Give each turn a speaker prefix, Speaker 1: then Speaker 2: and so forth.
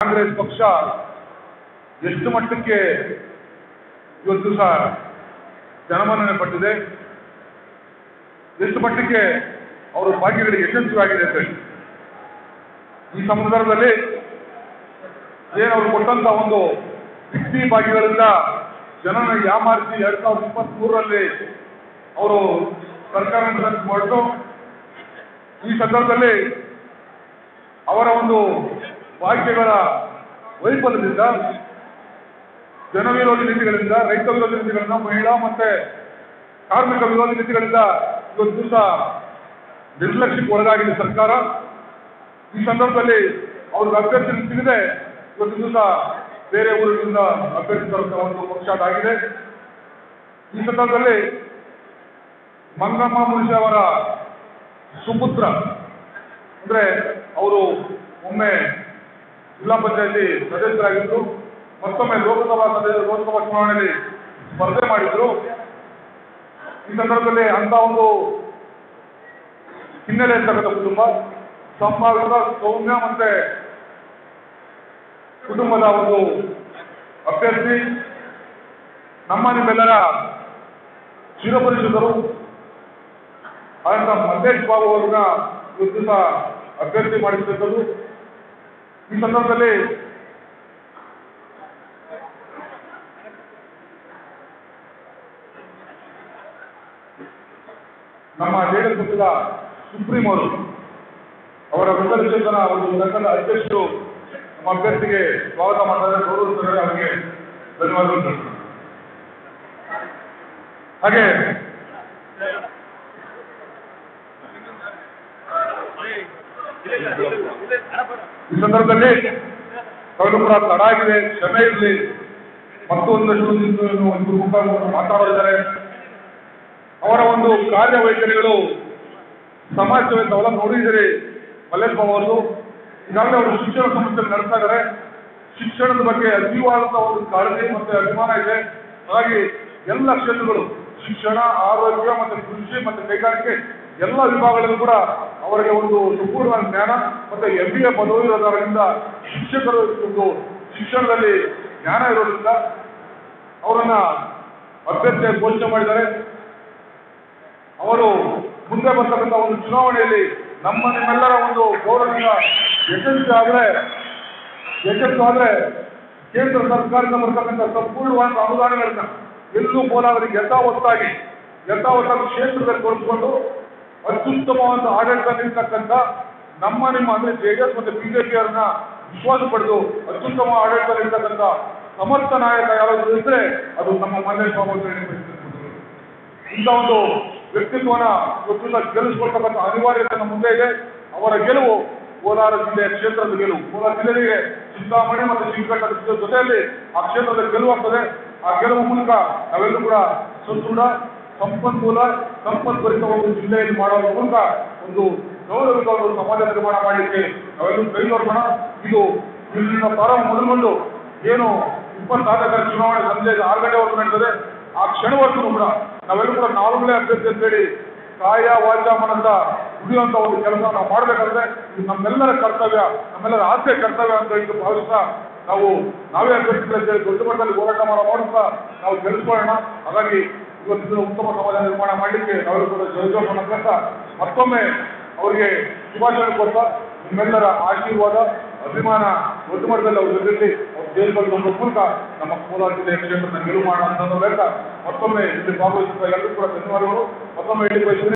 Speaker 1: ಕಾಂಗ್ರೆಸ್ ಪಕ್ಷ ಎಷ್ಟು ಮಟ್ಟಕ್ಕೆ ಇವತ್ತು ಸಹ ಜನಮನ್ನಣೆ ಪಟ್ಟಿದೆ, ಎಷ್ಟು ಮಟ್ಟಕ್ಕೆ ಅವರ ಭಾಗ್ಯಗಳಿಗೆ ಯಶಸ್ವಿಯಾಗಿದೆ ಅಂತ ಹೇಳಿ ಈ ಸಂದರ್ಭದಲ್ಲಿ ಏನವರು ಕೊಟ್ಟಂತ ಒಂದು ವ್ಯಕ್ತಿ ಭಾಗ್ಯಗಳಿಂದ ಜನನ ಯಾಮಾರಿಸಿ 2023ರಲ್ಲಿ ಅವರು ಸರ್ಕಾರ ಮಾಡಿದ್ರು. ಈ ಸಂದರ್ಭದಲ್ಲಿ ಅವರ ಒಂದು ಭಾಗ್ಯಗಳ ವೈಫಲ್ಯದಿಂದ, ಜನವಿರೋಧಿ ನೀತಿಗಳಿಂದ, ರೈತ ವಿರೋಧಿ ನೀತಿಗಳಿಂದ, ಮಹಿಳಾ ಮತ್ತೆ ಕಾರ್ಮಿಕ ವಿರೋಧಿ ನೀತಿಗಳಿಂದ ಇವತ್ತು ದಿವಸ ನಿರ್ಲಕ್ಷ್ಯಕ್ಕೆ ಒಳಗಾಗಿದೆ ಸರ್ಕಾರ. ಈ ಸಂದರ್ಭದಲ್ಲಿ ಅವ್ರಿಗೆ ಅಭ್ಯರ್ಥಿ ಸಿಗದೆ ಇವತ್ತು ದಿವಸ ಬೇರೆ ಊರಿನಿಂದ ಅಭ್ಯರ್ಥಿ ತರುವಂತ ಒಂದು ಪಕ್ಷ ಅದಾಗಿದೆ. ಈ ಸಂದರ್ಭದಲ್ಲಿ ಮಂಗಮ್ಮ ಮುನಿಷಿ ಅವರ ಸುಪುತ್ರ ಅಂದ್ರೆ ಅವರು ಒಮ್ಮೆ ಜಿಲ್ಲಾ ಪಂಚಾಯತಿ ಸದಸ್ಯರಾಗಿದ್ದು, ಮತ್ತೊಮ್ಮೆ ಲೋಕಸಭಾ ಚುನಾವಣೆಯಲ್ಲಿ ಸ್ಪರ್ಧೆ ಮಾಡಿದ್ರು. ಈ ಸಂದರ್ಭದಲ್ಲಿ ಅಂತ ಒಂದು ಹಿನ್ನೆಲೆ ಇರ್ತಕ್ಕಂಥ ಕುಟುಂಬ, ಸಂಭಾವ್ಯದ ಸೌಮ್ಯ ಮತ್ತೆ ಕುಟುಂಬದ ಒಂದು ಅಭ್ಯರ್ಥಿ, ನಮ್ಮ ನಿಮ್ಮೆಲ್ಲರ ಚಿರಪರಿಚಿತರು ಆದಂತ ಮಲ್ಲೇಶ್ ಬಾಬು ಅವ್ರನ್ನ ಇವತ್ತು ಸಹ ಅಭ್ಯರ್ಥಿ ಮಾಡಿರ್ತಕ್ಕದ್ದು. ಈ ಸಂದರ್ಭದಲ್ಲಿ ನಮ್ಮ ಜೆಡಿಎಸ್ ಪಕ್ಷದ ಸುಪ್ರೀಂ ಅವರು ಅವರ ವಿಕಲಚೇತನ ಒಂದು ಸಂಘದ ಅಧ್ಯಕ್ಷರು ನಮ್ಮ ಅಭ್ಯರ್ಥಿಗೆ ಸ್ವಾಗತ ಮಾಡ್ತಾರೆ, ಗೌರವಿಸ್ತಾರೆ, ಅವರಿಗೆ ಧನ್ಯವಾದಗಳು. ಹಾಗೆ ಈ ಸಂದರ್ಭದಲ್ಲಿ ಅವರು ಕೂಡ ತಡ ಆಗಿದೆ, ಕ್ಷಮೆ ಇರಲಿ, ಮತ್ತೊಂದಷ್ಟು ಮುಖಾಂತರ ಮಾತಾಡಿದ್ದಾರೆ. ಅವರ ಒಂದು ಕಾರ್ಯವೈಖರಿಗಳು ಸಮಾಜ ಸೇವೆ ತಾವೆಲ್ಲ ನೋಡಿದ್ದೀರಿ. ಮಲ್ಲೇಶ್ ಬಾಬು ಅವರು ಈಗಾಗಲೇ ಅವರು ಶಿಕ್ಷಣ ಸಂಸ್ಥೆಯಲ್ಲಿ ನಡೆಸ್ತಾ ಇದ್ದಾರೆ. ಶಿಕ್ಷಣದ ಬಗ್ಗೆ ಅತೀವಾದಂತಹ ಒಂದು ಕಾಳಜಿ ಮತ್ತೆ ಅಭಿಮಾನ ಇದೆ. ಹಾಗಾಗಿ ಎಲ್ಲ ಕ್ಷೇತ್ರಗಳು, ಶಿಕ್ಷಣ, ಆರೋಗ್ಯ ಮತ್ತೆ ಕೃಷಿ ಮತ್ತೆ ಕೈಗಾರಿಕೆ ಎಲ್ಲ ವಿಭಾಗಗಳಲ್ಲೂ ಕೂಡ ಅವರಿಗೆ ಒಂದು ಸಂಪೂರ್ಣ ಜ್ಞಾನ ಮತ್ತೆ MBA ಪದವಿ ಇರೋದ್ರಿಂದ ಶಿಕ್ಷಕರು ಒಂದು ಶಿಕ್ಷಣದಲ್ಲಿ ಜ್ಞಾನ ಇರೋದ್ರಿಂದ ಅವರನ್ನ ಅಭ್ಯರ್ಥಿ ಘೋಷಣೆ ಮಾಡಿದ್ದಾರೆ. ಅವರು ಮುಂದೆ ಬರ್ತಕ್ಕಂಥ ಒಂದು ಚುನಾವಣೆಯಲ್ಲಿ ನಿಮ್ಮೆಲ್ಲರ ಒಂದು ಗೌರವದಿಂದ ಯಶಸ್ಸಾದ್ರೆ ಕೇಂದ್ರ ಸರ್ಕಾರದಿಂದ ಬರ್ತಕ್ಕಂಥ ಸಂಪೂರ್ಣವಾದ ಅನುದಾನಗಳನ್ನ ಎಲ್ಲೂ ಪೋಲಾಗರಿಗೆ ಯಥಾವತ್ತಾಗಿ ಕ್ಷೇತ್ರದಲ್ಲಿ ಕೊಡಿಸಿಕೊಂಡು ಅತ್ಯುತ್ತಮವಾದ ಆಡಳಿತ ನೀಡತಕ್ಕಂಥ ನಿಮ್ಮ ಅಂದ್ರೆ JDS ಮತ್ತೆ BJP ಅವರನ್ನ ವಿಶ್ವಾಸ ಪಡೆದು ಅತ್ಯುತ್ತಮ ಆಡಳಿತ ನೀಡತಕ್ಕಂಥ ಸಮರ್ಥ ನಾಯಕ ಯಾರಾದರೂ ಇದ್ರೆ ಅದು ನಮ್ಮ ಮಲ್ಲೇಶ್ ಬಾಬು ಇಂಥ ಒಂದು ವ್ಯಕ್ತಿತ್ವನ ಇವತ್ತು ಗೆಲ್ಲಿಸ್ಕೊಳ್ತಕ್ಕಂಥ ಅನಿವಾರ್ಯತೆ ನಮ್ಮ ಮುಂದೆ ಇದೆ. ಅವರ ಗೆಲುವು ಕೋಲಾರ ಜಿಲ್ಲೆಯ ಕ್ಷೇತ್ರದ ಗೆಲುವು. ಕೋಲಾರ ಜಿಲ್ಲೆಗೆ ಚಿಂತಾಮಣಿ ಮತ್ತು ಶ್ರೀಕಂಠ ಜೊತೆಯಲ್ಲಿ ಆ ಕ್ಷೇತ್ರದ ಗೆಲುವಾಗ್ತದೆ. ಆ ಗೆಲುವು ಮೂಲಕ ನಾವೆಲ್ಲರೂ ಕೂಡ ಸದೃಢ, ಸಂಪದ್ಭರಿತ ಒಂದು ಜಿಲ್ಲೆಯಲ್ಲಿ ಮಾಡುವ ಮೂಲಕ ಒಂದು ಗೌರವಿತ ಒಂದು ಸಮಾಜ ನಿರ್ಮಾಣ ಮಾಡಲಿಕ್ಕೆ ನಾವೆಲ್ಲರೂ ಕೈ ನೋಡೋಣ. ಇದು ಇಲ್ಲಿನ ಪ್ರಾರಂಭ ಮೊದಲುಗೊಂಡು ಏನು 26ರ ಚುನಾವಣೆ ಸಂಜೆ 6 ಗಂಟೆವರೆಗೂ ನಡೀತದೆ. ಆ ಕ್ಷಣವರೆಗೂ ಕೂಡ ನಾವೆಲ್ಲರೂ ಕೂಡ ನಾವುಗಳೇ ಅಭ್ಯರ್ಥಿ ಅಂತೇಳಿ ಕಾಯ ವಾಚ ಮನದ ದುಡಿಯುವಂತ ಒಂದು ಕೆಲಸ ನಾವು ಮಾಡಬೇಕಾದ್ರೆ ಇದು ನಮ್ಮೆಲ್ಲರ ಕರ್ತವ್ಯ, ನಮ್ಮೆಲ್ಲರ ಆದ್ಯ ಕರ್ತವ್ಯ ಅಂತ ಹೇಳಿ ಭಾವಿಸ್ತಾ ನಾವೇ ಅಭ್ಯರ್ಥಿ ಅಂತೇಳಿ ದೊಡ್ಡ ಮಟ್ಟದಲ್ಲಿ ಹೋರಾಟ ಮಾಡುತ್ತಾ ನಾವು ಗೆಲ್ಲಿಸ್ಕೊಳ್ಳೋಣ. ಹಾಗಾಗಿ ಇವತ್ತಿನ ಉತ್ತಮ ಸಮಾಜ ನಿರ್ಮಾಣ ಮಾಡಲಿಕ್ಕೆ ನಾವೆಲ್ಲರೂ ಕೂಡ ಜಯಜೋಷಣ ಅಂತ ಮತ್ತೊಮ್ಮೆ ಅವರಿಗೆ ಶುಭಾಶಯ ಕೊಡ್ತಾ ನಿಮ್ಮೆಲ್ಲರ ಆಶೀರ್ವಾದ, ಅಭಿಮಾನ ದೊಡ್ಡ ಮಟ್ಟದಲ್ಲಿ ಅವ್ರ ಜೊತೆಯಲ್ಲಿ ಅವ್ರ ಜೈಲ್ಗಳು ನಮ್ಮ ಮೂಲಕ ನಮ್ಮ ಕೋಲಾರ ಜಿಲ್ಲೆಯ ಕ್ಷೇತ್ರವನ್ನು ಗೆಲುವು ಮಾಡೋಣ ಅಂತ ಮತ್ತೊಮ್ಮೆ ಇಲ್ಲಿ ಭಾಗವಹಿಸಿದ ಎಲ್ಲರೂ ಕೂಡ ಧನ್ಯವಾದಗಳು. ಮತ್ತೊಮ್ಮೆ ಹೇಳಿ ಬಯಸಿದ್ರೆ